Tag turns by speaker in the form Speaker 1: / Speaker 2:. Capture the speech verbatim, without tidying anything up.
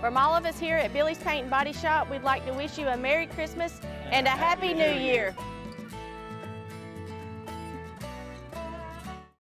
Speaker 1: From all of us here at Billy's Paint and Body Shop, we'd like to wish you a Merry Christmas and a Happy New Year.